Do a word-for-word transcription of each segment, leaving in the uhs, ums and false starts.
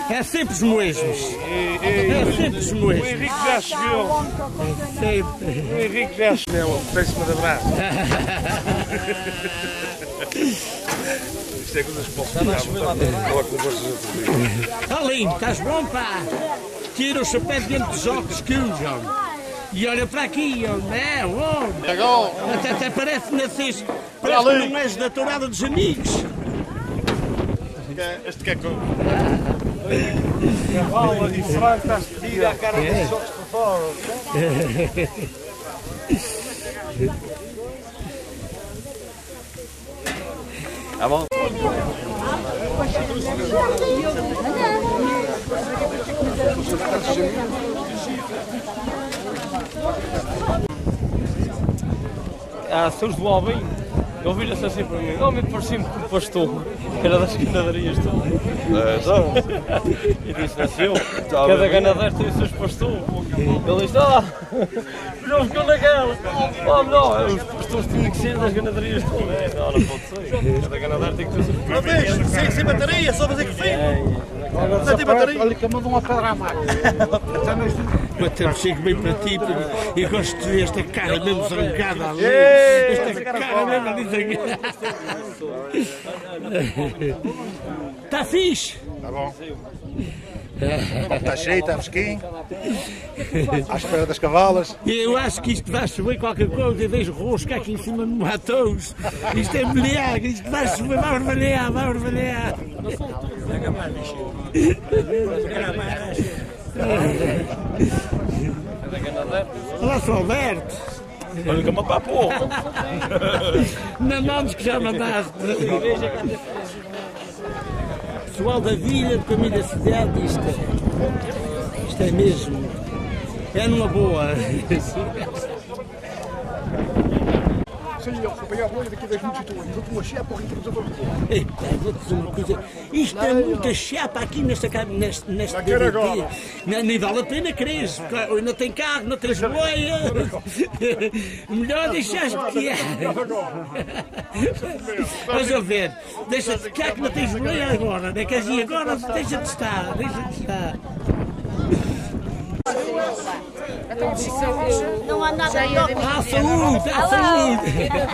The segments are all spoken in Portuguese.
É sempre os mesmos. É sempre os mesmos. O Henrique já chegou. É sempre. O Henrique já chegou. Peço-me de abraço. Isto é coisas que posso falar. Falar com vocês. Está lindo, estás bom, pá? Tira o chapéu dentro dos óculos que usam. E olha para aqui, é, oh. até, até parece que nasceste, parece que não és da tourada dos amigos. Este que é com... Cavalo e frango está-se pedida a cara dos óculos para fora. Tá bom? Há seus do Albim, ele vira-se assim para mim, homem parecia-me com o pastor, que era das ganadarias todas. E disse assim, cada ganadeiro tem os seus pastores. Ele disse, ah, não ficou naquela. Oh não, os pastores tinham que ser das ganadarias todas. Não, não pode ser, cada ganadeiro tem que ter os seus pastores. Talvez, sem, sem bateria, só fazer que fim. Não tem bateria. Olha que eu mando uma pedra à máquina. Matamos, chego bem para ti e gosto de ver esta cara mesmo zangada ali. Esta cara mesmo ali zangada. Está fixe? Tá bom. Está cheio, está fresquinho. À espera das cavalas. Eu acho que isto vai chover qualquer coisa e vejo rosca aqui em cima no matous. Isto é milagre, isto vai chover, vai orvalhar, vai orvalhar. Olá, sou Alberto. Olha que mandar pouco. Não nomes que já mandaste. Pessoal da vila, do caminho da cidade, isto é, isto é mesmo, é numa boa. Sim, eu fui pegar a boia daqui das vinte e duas. Eu estou a cheapa ao retrovisor. Eita, vou-te dizer uma coisa. Isto é muita chapa aqui nesta neste, neste D V D. Não, nem vale a pena quereres. Não tem carro, não tens boia. Melhor deixares que é. Mas a ver, deixa-te cá que não tens boia agora. Não queres ir agora? Deixa-te estar, deixa-te estar. Não há nada de novo. Ah, saúde, ah, saúde!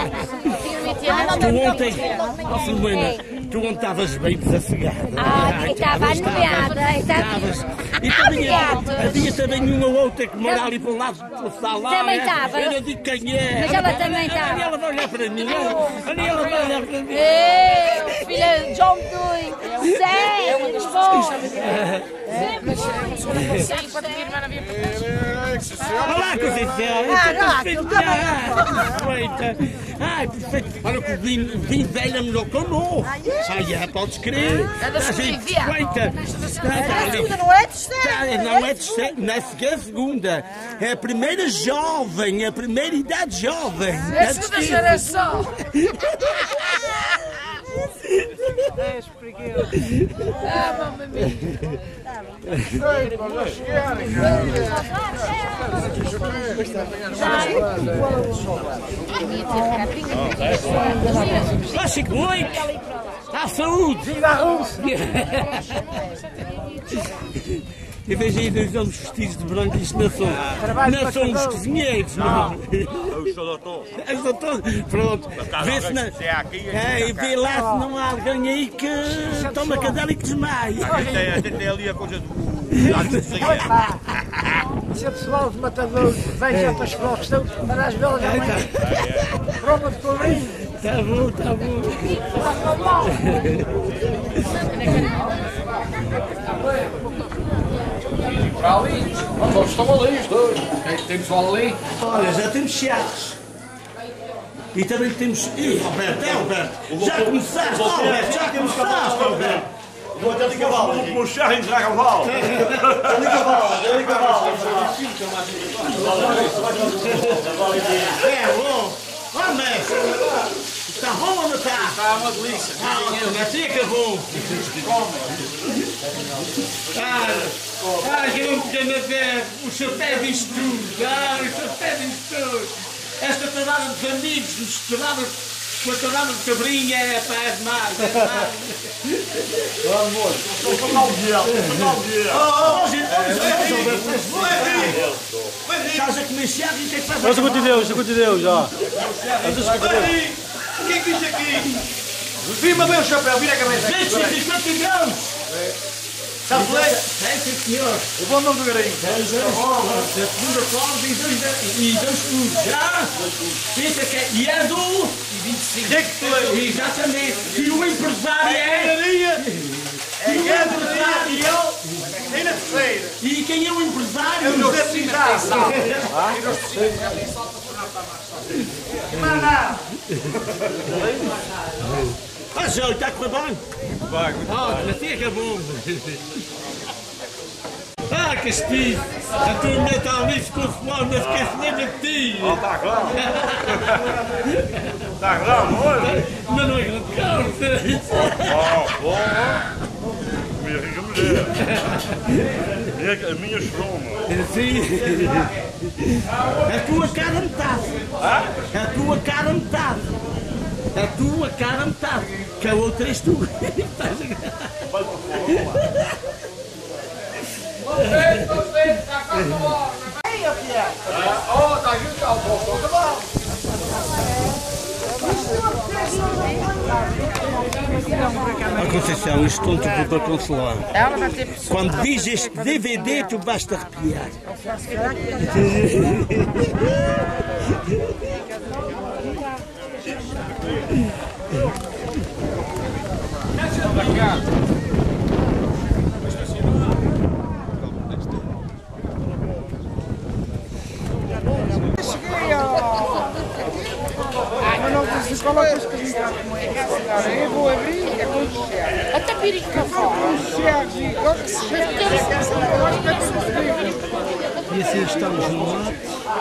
Tu ontem, ó Filomena, tu ontem estavas bem desafiada. Ah, estava animada. Estavas. E também havia também uma outra que mora ali para o lado do salão. Também estava. Eu não digo quem é. Mas ela também estava. Ela vai olhar para mim. Ela vai olhar para mim. Eu, filha de João Dui, Zé, é uma das Olá, Conceição! Ah, Perfeita! Ai, perfeito! Olha que o vinho, vinho velho é melhor que o novo! Ai, é, podes crer! É da segunda Perfeita! não é terceira! Não é terceira, não é a segunda! É a primeira jovem, a primeira idade jovem! É a segunda geração! É espregueiro. Ah, mamãe minha! Ah, Chico Leite! À saúde! Viva a Rússia! Eu vejo aí dois homens vestidos de branco, isto não são, não são os cozinheiros, não. Eu sou doutor. És doutor? Pronto. Vê se não. É, e vê lá se não há alguém aí que toma cadela e que desmaia. Até ali a coisa do. Se o pessoal de matadores vem já para as flores, estão para as velas amanhã. Prova de colorinho. Tá bom, tá bom. Para ali. Vamos, estão ali os dois. Tem pessoal ali? Olha, já temos chatos. E também temos. Ih, Alberto, é Alberto. Já começaste, Alberto, já começaste, Alberto. Vou até de cavalo. Vou puxar e entrar a cavalo. Ali cavalo, ali cavalo. É bom. Ó, mestre. Está bom ou não está? Está uma delícia. Ah, mas fica bom. Ah, ah, eu não me ver. O chapéu diz tudo. Ah, o chapéu diz tudo. Esta tourada dos amigos misturada Cotonada de cabrinha é pá, é demais, é demais. Estou a mal dia, estou a mal dia. Estás a comer chiado e o que é que faz? Mas o de Deus, o de Deus, já. O que é que diz aqui? Firma bem o chapéu, vira a cabeça. cento e cinquenta graus! Sabes ler? É, sim, senhor. O bom nome do garinho. A segunda corda e dois, e dois escudos, já? Isso é que é. E é do. E vinte e cinco. O que é que tu lês? Exatamente. E o empresário é. Garinha. E o empresário. E na terceira? E quem é o empresário? É o José Pizarro. Mana! Ah, João, está a correr bem? Vai, muito Ah, assim é que é bom. Ah, Castilho! A tua mulher está ali, ficou fome, não esquece nem de ti! Está claro. Está claro, olha. Mas não é grande coisa! Oh, porra! Minha rica mulher! Minha, a minha choroma! Sim! A tua cara metade! A tua cara metade! A tua cara metade! Que a outra és tu! Estás a Vai para fora! Oh, está aqui o carro, voltou a cavalo! A Conceição, isto conta tudo para consolar. Quando diz este D V D, tu basta arrepiar. Eu vou abrir é com os chiados. Até pirica fora. Os chiados e agora se E assim estamos no mar.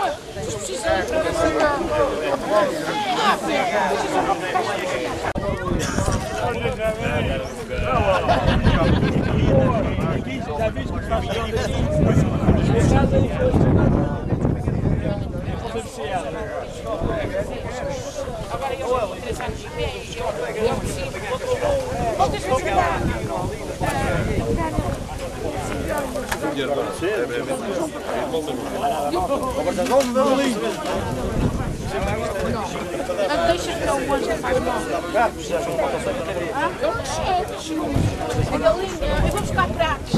Deixa que o monte faz mal. Eu não sei. É galinha. Eu vou buscar pratos.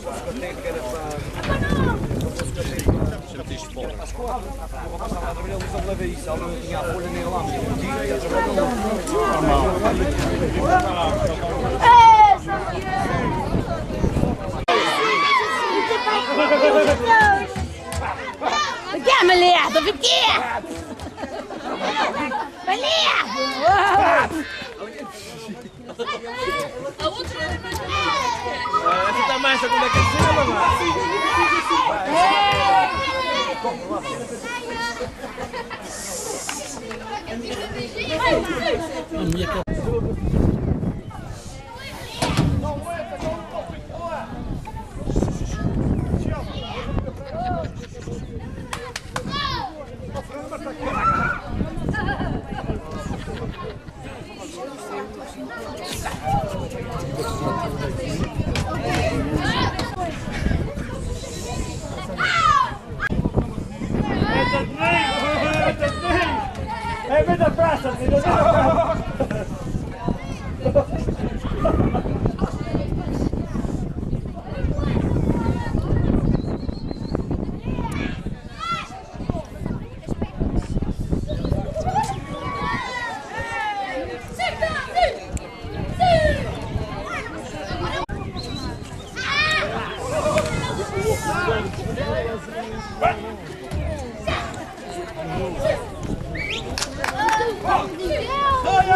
Где Малиада? Вы где? Малиада! Essa tá mais como é que é, mamãe? É bem da praça, filho, é bem da praça. Oh,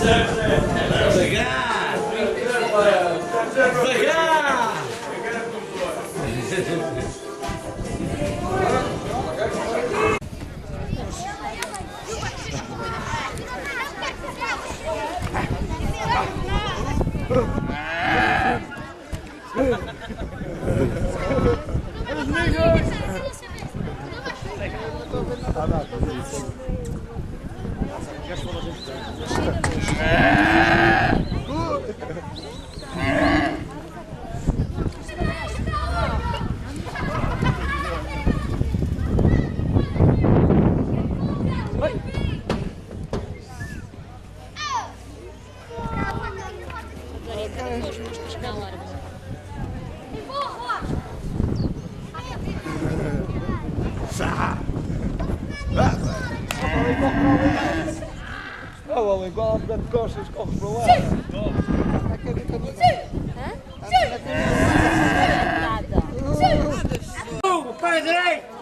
Devagar! Devagar! Oh, igual a de costas, corre para o ar. Hugo, para a direita!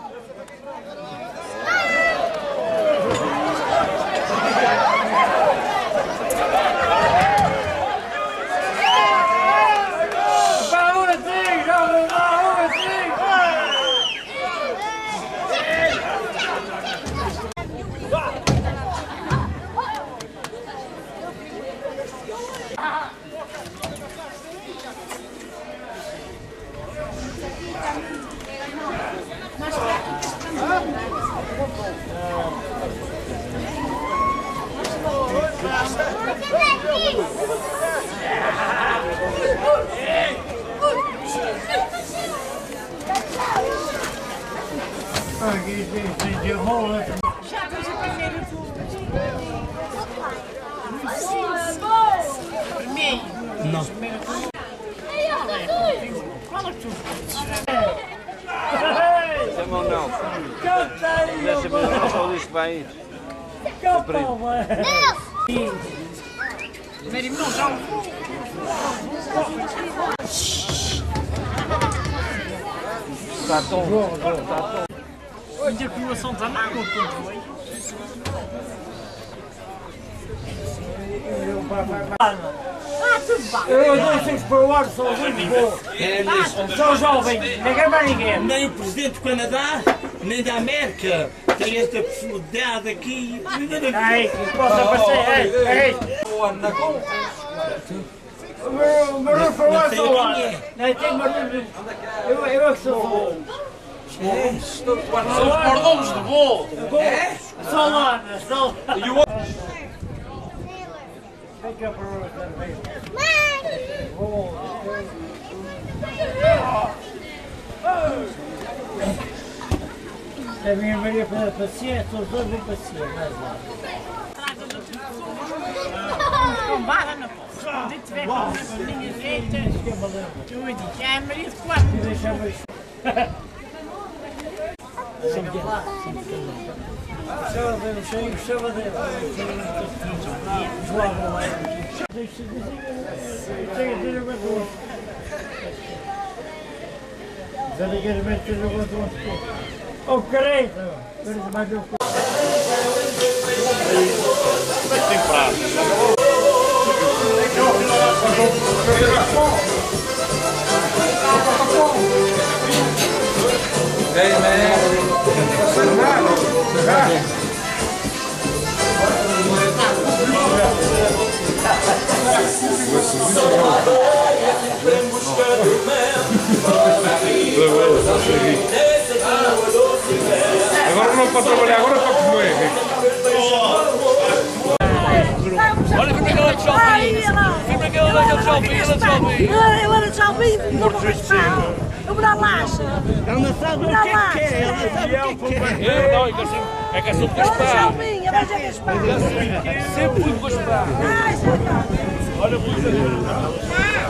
Não. Chama o Nelson. Deixa ver o nosso lixo que vai ir. Está tom. Está tom. Onde a população está na água, eu não sei para o ar, sou muito bom. Sou jovem, ninguém vai ninguém. Nem o presidente do Canadá, nem da América tem esta possibilidade aqui. Ai, que possa aparecer, ei, ei. O meu barulho para o ar, sou lá. Não tem barulho. Eu é que sou bom. São os mordomos de bolo! É? Só lá, só lá. A minha Maria para paciência, os dois vão paciência, mais lá. Com barra na poça. Se tiver com a minha direita, eu digo, é a Maria de quatro. E deixamos. Chama dele, chama dele. Joava lá. Deixa-se dizer. Tem que ter uma coisa. Desaligamente ter uma coisa. Oh, careta! Parece mais um pouco. Tem prazo. Hey, man. Agora não para trabalhar, agora para comer. Olha, vem para aquela de shopping. Vem para aquela de shopping, aquela de shopping. Eu era de shopping, não vou gastar. Eu vou dar laxa. Ela não sabe o que é que é, ela não sabe o que é que é. Eu não, é que é sempre Eu era de gaspar. shopping, eu vou já gastar. Sempre muito gaspar. Ai, senhor. Olha, muito.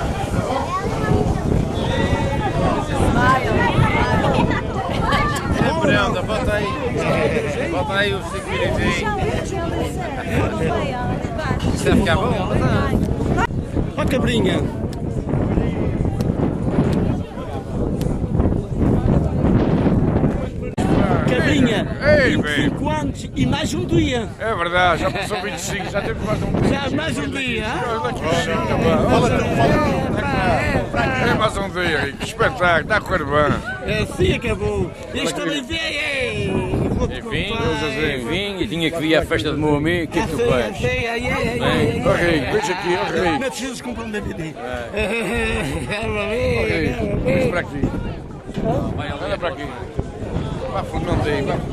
Brenda, bota aí. Bota aí os cinco minutinhos. Isto vai ficar bom? Ó cabrinha. Cabrinha. Cobrinha, Ei, vinte e cinco anos e mais um dia. É verdade, já passou vinte e cinco, já teve mais um dia. Já mais um dia. Olha que chica, pá. Fala tu, fala tu. É mais um dia, que espetáculo, está a correr bem. Assim acabou. Este também veio. Enfim, enfim, e tinha que vir à festa do meu amigo, o que é que tu fazes? Ó Rico, veja aqui, ó Rico. Não precisas comprar um D V D. Ó Rico, vem para aqui. Olha para aqui. Vá, Fernandinho, vá.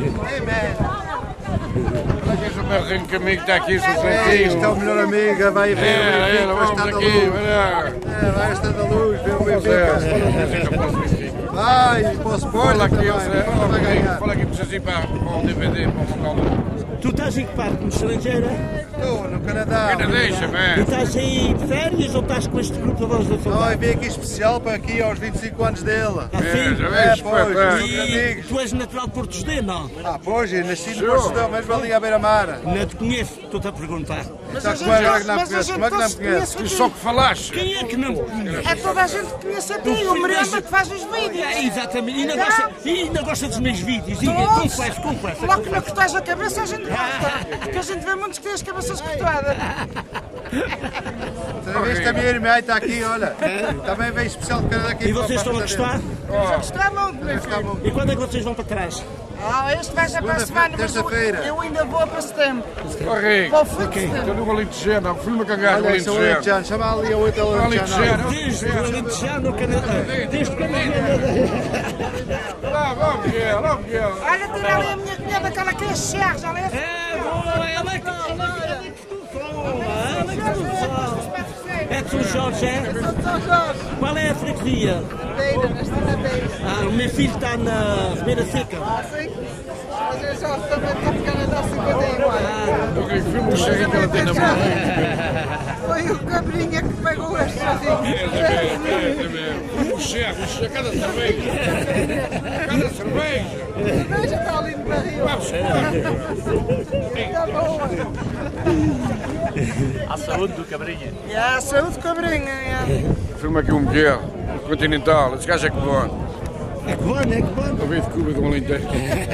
Olha que esse meu rico amigo está aqui, sosseguinho. Isto é o melhor amigo, vai ver o É, Benfica, vamos está da aqui, luz. olha. É, vai estar da luz, ver o Pois é, Benfica. Vai, para o Sporting fala aqui, também, Zé. vai ganhar. Fala aqui, precisa ir para o D V D, para o local. Tu estás em que parte? No estrangeiro? Estou no Canadá. Ainda deixa, E man. estás aí de férias ou estás com este grupo da Voz da Não, Saudade? eu vim aqui especial para aqui aos vinte e cinco anos dele. É, já É, vês, pois, espetáculo. E tu és natural de Porto Estevão, não? Ah, pois, eu nasci no Porto Estevão, mas ali à beira-mar. Não te conheço, estou-te a perguntar. Só que agora que não me conhece, como é que não me conhece? Tu só que falaste. Quem é que não te conhece? É toda a gente que conhece a ti, o Miranda que faz os vídeos. É, exatamente, e ainda gosta, e ainda gosta dos meus vídeos. Diga, Todos. confessa, confessa. Logo que não cortas a cabeça a gente gosta. Porque a gente vê muitos que têm as cabeças cortadas. Toda vez que a minha irmã está aqui, olha, também veio especial de Canadá aqui. E vocês estão a gostar? Está muito, meu filho. E quando é que vocês vão para trás? Ah, este vai já para a semana, mas eu, terça-feira. eu ainda vou para setembro. Ó Rico, Para o fim de setembro. estou no Alentejano, há filme cangado no Olha, sou Alentejano. Alentejano, chama ali a outra Alentejano. Alentejano, Desde o Alentejano ao Canadá. Desde o Canadá. lá, vamos, Miguel, lá, Miguel. Olha, tira ali a minha cunhada, que ela quer chegar, já leva. É, boa, ela é que ela é que tu fala, ela é que tu fala. É de São Jorge, é? Qual é a freguesia? Beira, nesta na beira. Ah, o meu filho está na Ribeira Seca. Ah, sim? Mas eu já também estou ficando a dar cinquenta e um anos. Ó Rico, filme o chega que ela tem na mão. Foi o Cabrinha que pegou este sozinho. O chefe, o chefe, cada cerveja. Cada cerveja. A cerveja está ali no barril. Está boa. À saúde do Cabrinha. E a saúde Cabrinha. é. Filma aqui um Miguel, Continental, esse gajo é que bom. É que bom, é que bom. Eu vejo de Cuba do Alentejo.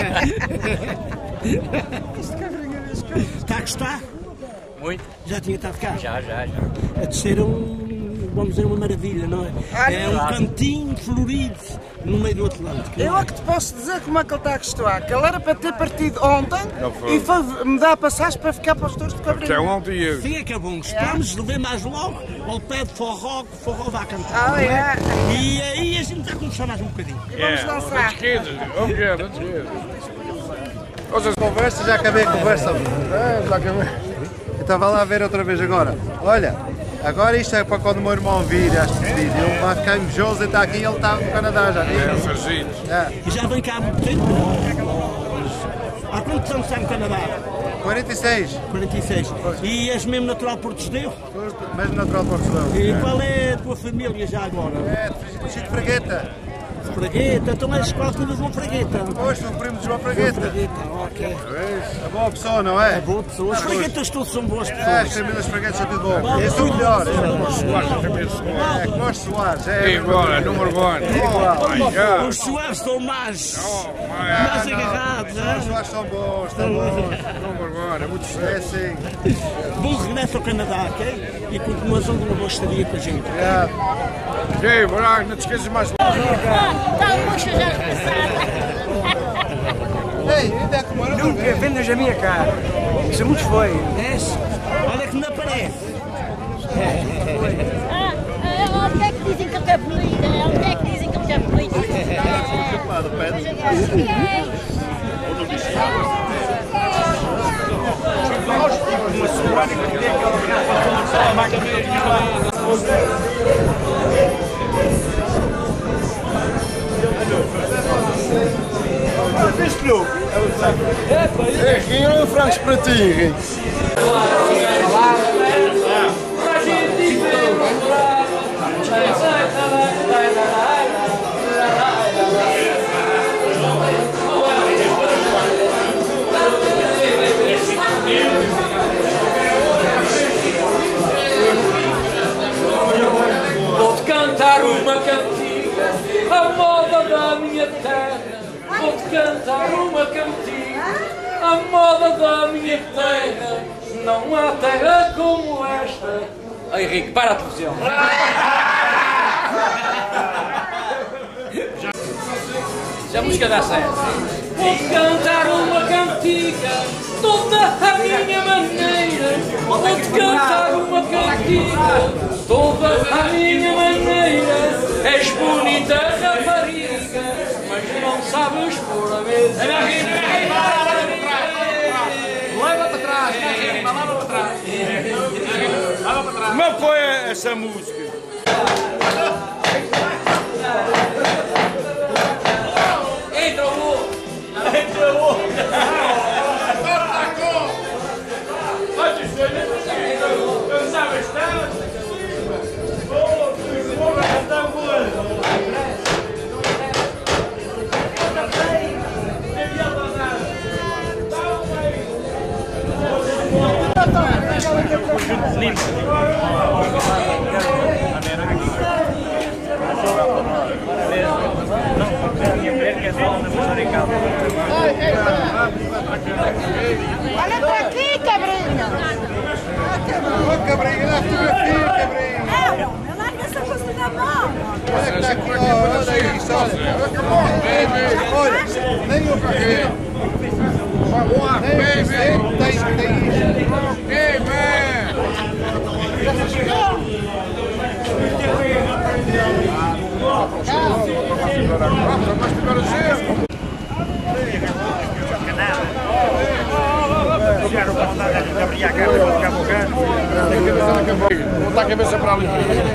Este Cabrinha diz que... Está a gostar? Muito. Já tinha estado cá? Já, já, já. A descer um, vamos dizer, uma maravilha, não é? Olha, É um cantinho florido no meio do Atlântico. Eu é que te posso dizer como é que ele está a gostar. Que ele era para ter partido ontem Não foi. e foi me dar passagem para ficar para os touros de Até Cabrinha. ontem eu. Sim, é que é bom. Gostamos de ver mais logo ao pé de forró, que o forró vai cantar. Ah, não é? é. E aí a gente vai começar mais um bocadinho. E vamos dançar. Esquerda, ó Miguel, da esquerda. Vocês Conversa, já acabei a conversa. É, já acabei. Eu estava lá a ver outra vez agora. Olha, agora isto é para quando o meu irmão vir este vídeo. Ele vai ficar invejoso e está aqui, ele está no Canadá já. É, o Serginho. É, E já vem cá há muito tempo. Há quantos anos está no Canadá? quarenta e seis, quarenta e seis. E és mesmo natural de Porto Estevão? mesmo natural de Portugal. E qual é a tua família já agora? É, de Chico Fragueta. Fragueta, então és quase todas uma fragueta. Hoje sou o primo de João Fragueta. Fragueta, ok. É boa pessoa, não é? É boa pessoa. As fraguetas todas são boas É, as pessoas. famílias Fraguetas são tudo bom. É tudo melhor. Soares, também Soares. É, como os Soares. É, Igual, número um. My God. Os Soares são mais, Oh, mais my agarrados, os hein? Soares são bons, estão bons. Número um, é muito É sério. sim. Bom regresso ao Canadá, ok? E continuação de uma boa estadia com a gente. Obrigado. Ok, Braga, não te esqueças mais. Está a bucha já começada. Ei, ainda é como era outra Nunca vez. vendas a minha cara. Isso é muito feio. Desce. Olha que não aparece. Ah, ah, onde é que dizem que ele é bonito? Onde é que dizem que ele é bonito? É, quem é o frangos para ti, Henrique? Vou-te cantar uma cantiga à moda da minha terra. vou-te cantar uma cantiga, a moda da minha terra, não há terra como esta. Ai, Henrique, para a televisão. Já a música dá certo. Vou-te cantar uma cantiga, toda a minha maneira. Vou-te cantar uma cantiga, toda a minha maneira. És bonita, rapariga, mas não sabes pôr a mesa. Leva para trás, leva para trás. Leva para trás. Como foi essa música? Entra o outro! Entra o outro! Corta a cor! Olha isso aí! Eu sabia estar! Oh, vou cantar com ele! Olha para aqui, cabrinha! Ô cabrinha, dá fotografia, cabrinha! É, homem, larga essa coisa da mão! Olha que está aqui, olha, olha isso, olha! Olha, nem eu paguei! Nem eu paguei, tem, tem isso! Ei, man! Mas tu agora sempre! Eu quero botar a abrir a cara para ficar bocando. Vou botar a cabeça para ali.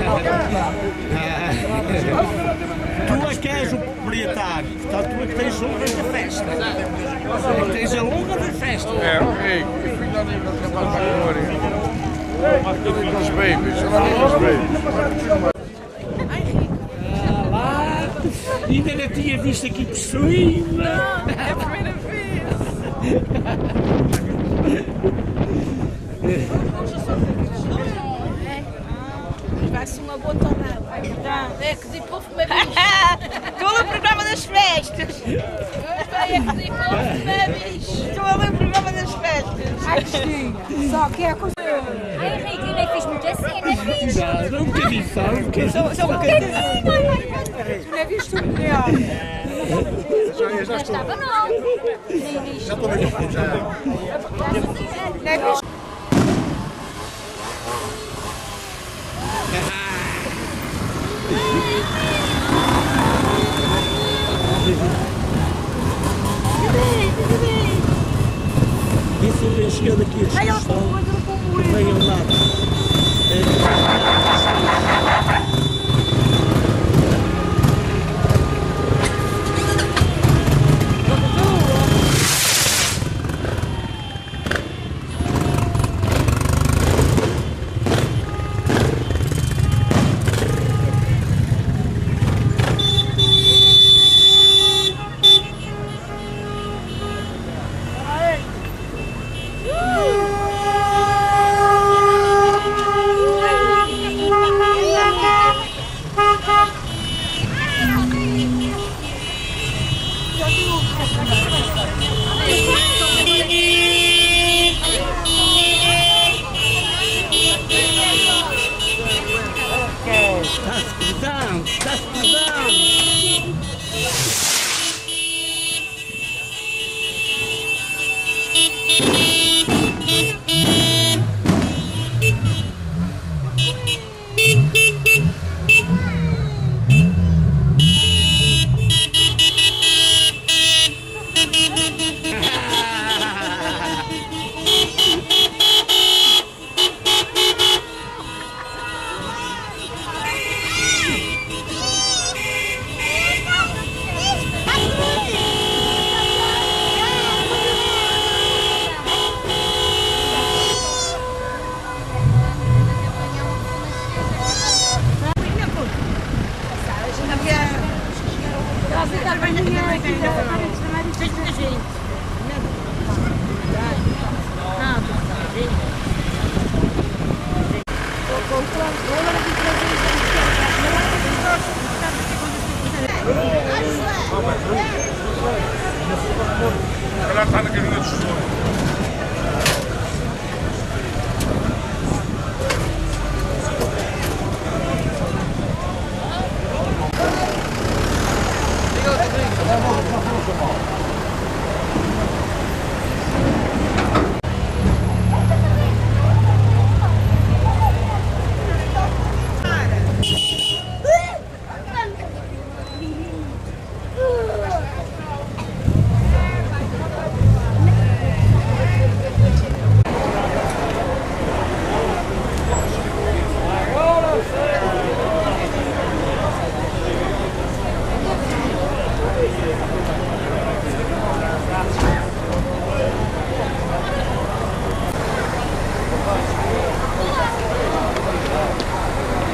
Tu é que és o proprietário, portanto tu é que tens a honra da festa. Tu é que tens a honra da festa. É, o rei. Eu fui dar livro de capaz para a glória. Os babies, eu lá os babies. Ah lá, ainda não tinha visto aqui por cima. É a primeira vez. Vai-se uma boa tornada. É que depois fumei bicho. Estou no programa das festas! É que depois fumei bicho. Estou ali no programa das festas! Ai, Cristina, só que é a coisa... Ai, Henrique, eu nem fiz muito assim, não fiz! Não, um bocadinho só, um bocadinho. Só um bocadinho! Tu não viste o melhor. Já estava não! Já estou bem, já. Não é visto? E se eu chegando aqui a excursão, vem ao lado. Ai,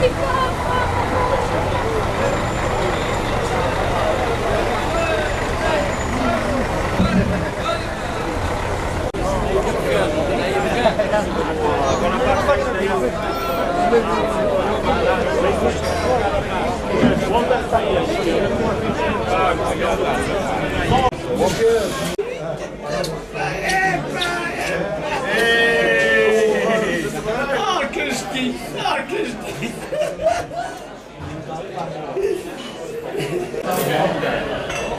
Oh, Christy! Oh, Christy!